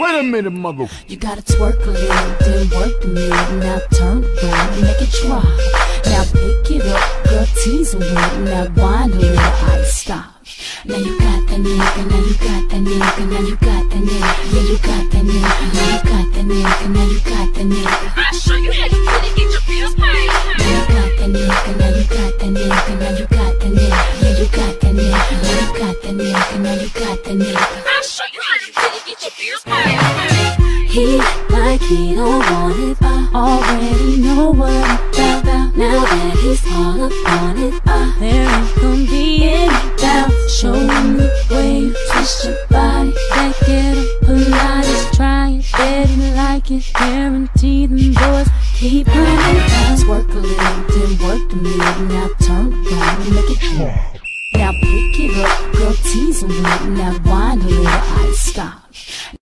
Wait a minute, mother. You gotta twerk a little, then work the middle. Now turn around and make it drop. Now pick it up, girl, tease a little. Now wind a little, I stop. Now you got that nigga, now you got that nigga, now you got that nigga, yeah you got that nigga, now you got that nigga, now you got that nigga. I'll show you how you really get your bills paid. Now you got that nigga, now you got that nigga, now you got that nigga, yeah you got that nigga, now you got that nigga, now you got that nigga. I'll show you how you really get your bills paid. He like he don't want it, I already know what I'm about. Now that he's all up on it, there ain't gonna be any doubt. Show him the way you twist your body, back it up a lot, just try it, bet he like it, guarantee them boys keep running down. Twerk a little, then work the middle, now turn around and make it drop. Now pick it up, girl, tease a little, now wind a little, I stop.